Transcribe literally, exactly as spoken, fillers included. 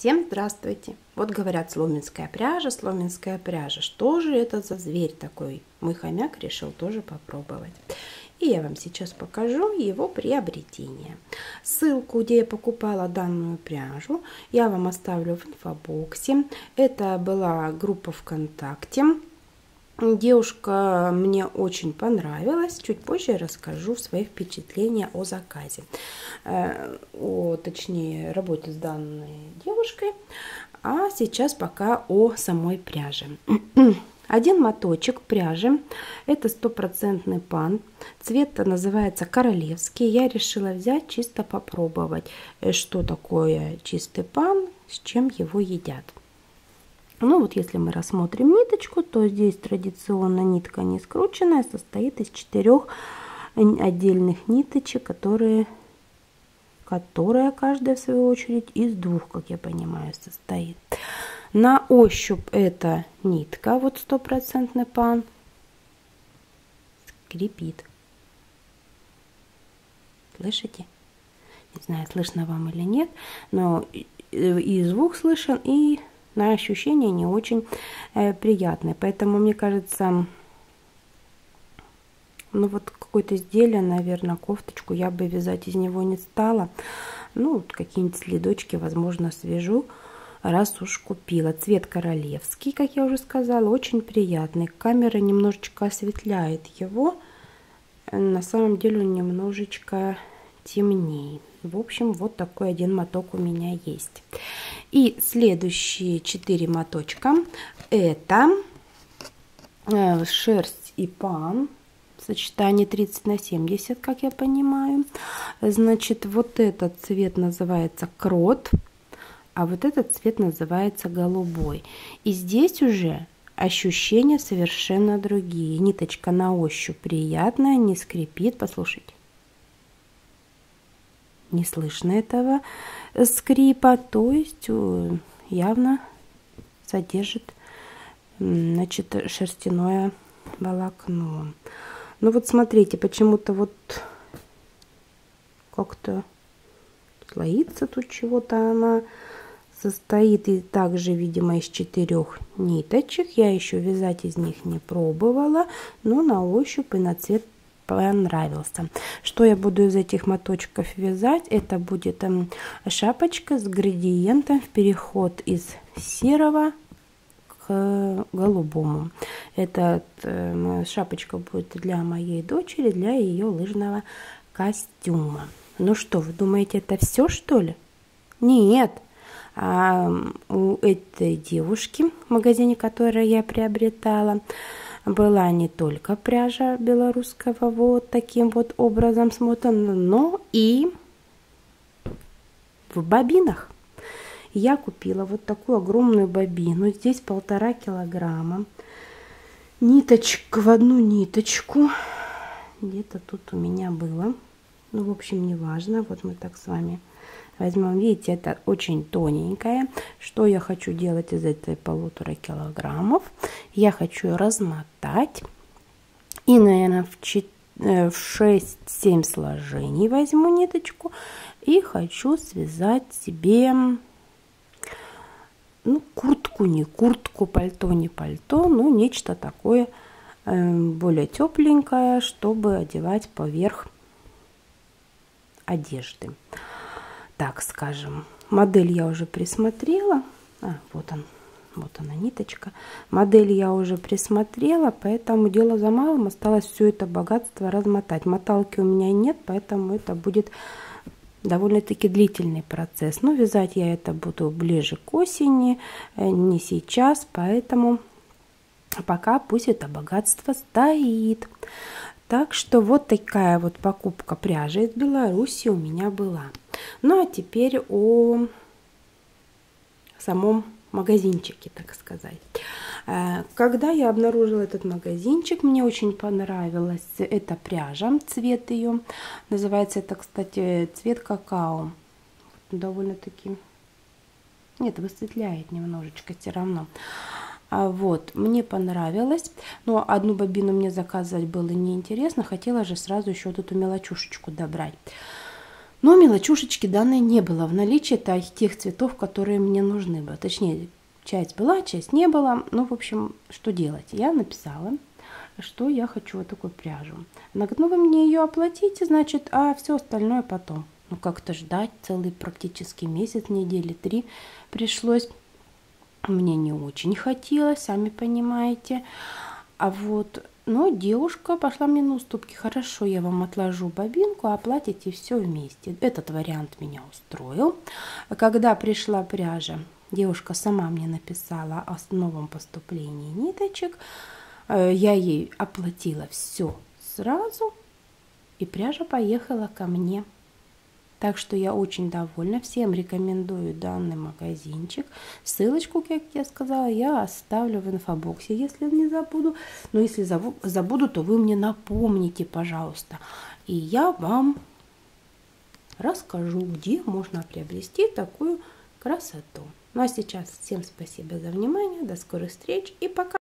Всем здравствуйте! Вот говорят, сломенская пряжа, сломенская пряжа. Что же это за зверь такой? Мой хомяк решил тоже попробовать. И я вам сейчас покажу его приобретение. Ссылку, где я покупала данную пряжу, я вам оставлю в инфобоксе. Это была группа ВКонтакте. Девушка мне очень понравилась. Чуть позже расскажу свои впечатления о заказе. О, точнее, работе с данной девушкой. А сейчас пока о самой пряже. Один моточек пряжи. Это стопроцентный пан. Цвет называется королевский. Я решила взять чисто попробовать, что такое чистый пан, с чем его едят. Ну вот если мы рассмотрим ниточку, то здесь традиционно нитка не скрученная, состоит из четырех отдельных ниточек, которые, которая каждая в свою очередь из двух, как я понимаю, состоит. На ощупь эта нитка, вот стопроцентный пан, скрипит. Слышите? Не знаю, слышно вам или нет, но и звук слышен, и на ощущение не очень э, приятное. Поэтому, мне кажется, ну вот какое-то изделие, наверное, кофточку я бы вязать из него не стала. Ну, какие-нибудь следочки, возможно, свяжу, раз уж купила. Цвет королевский, как я уже сказала, очень приятный. Камера немножечко осветляет его. На самом деле он немножечко темнее. В общем, вот такой один моток у меня есть. И следующие четыре моточка это шерсть и пан. Сочетание тридцать на семьдесят, как я понимаю. Значит, вот этот цвет называется крот, а вот этот цвет называется голубой. И здесь уже ощущения совершенно другие. Ниточка на ощупь приятная, не скрипит. Послушайте. Не слышно этого скрипа, то есть явно содержит, значит, шерстяное волокно. Ну вот смотрите, почему-то вот как-то слоится тут чего-то, она состоит и также, видимо, из четырех ниточек. Я еще вязать из них не пробовала, но на ощупь и на цвет понравился. Что я буду из этих моточков вязать? Это будет эм, шапочка с градиентом в переход из серого к голубому. Эта э, шапочка будет для моей дочери, для ее лыжного костюма. Ну что, вы думаете, это все, что ли? Нет. А у этой девушки в магазине, который я приобретала, была не только пряжа белорусского вот таким вот образом смотана, но и в бобинах. Я купила вот такую огромную бобину. Здесь полтора килограмма. Ниточка в одну ниточку. Где-то тут у меня было. Ну, в общем, не важно. Вот мы так с вами возьмем. Видите, это очень тоненькая. Что я хочу делать из этой полутора килограммов? Я хочу размотать. И, наверное, в шесть-семь сложений возьму ниточку. И хочу связать себе, ну, куртку, не куртку, пальто, не пальто. Ну, нечто такое э, более тепленькое, чтобы одевать поверх одежды. Так скажем, модель я уже присмотрела. А, вот он, вот она ниточка. Модель я уже присмотрела, поэтому дело за малым. Осталось все это богатство размотать. Моталки у меня нет, поэтому это будет довольно-таки длительный процесс. Но вязать я это буду ближе к осени, не сейчас, поэтому пока пусть это богатство стоит. Так что вот такая вот покупка пряжи из Беларуси у меня была. Ну а теперь о самом магазинчике, так сказать. Когда я обнаружила этот магазинчик, мне очень понравилась эта пряжа, цвет ее. Называется это, кстати, цвет какао. Довольно-таки, нет, высветляет немножечко все равно. А вот, мне понравилось, но одну бобину мне заказывать было неинтересно, хотела же сразу еще вот эту мелочушечку добрать. Но мелочушечки данной не было в наличии, это тех цветов, которые мне нужны были. Точнее, часть была, часть не была. Ну, в общем, что делать? Я написала, что я хочу вот такую пряжу. Она говорит, ну вы мне ее оплатите, значит, а все остальное потом. Ну, как-то ждать целый практически месяц, недели три пришлось. Мне не очень хотелось, сами понимаете. А вот, но девушка пошла мне на уступки. Хорошо, я вам отложу бобинку, оплатите все вместе. Этот вариант меня устроил. Когда пришла пряжа, девушка сама мне написала о новом поступлении ниточек. Я ей оплатила все сразу, и пряжа поехала ко мне. Так что я очень довольна. Всем рекомендую данный магазинчик. Ссылочку, как я сказала, я оставлю в инфобоксе, если не забуду. Но если забуду, то вы мне напомните, пожалуйста. И я вам расскажу, где можно приобрести такую красоту. Ну а сейчас всем спасибо за внимание. До скорых встреч и пока!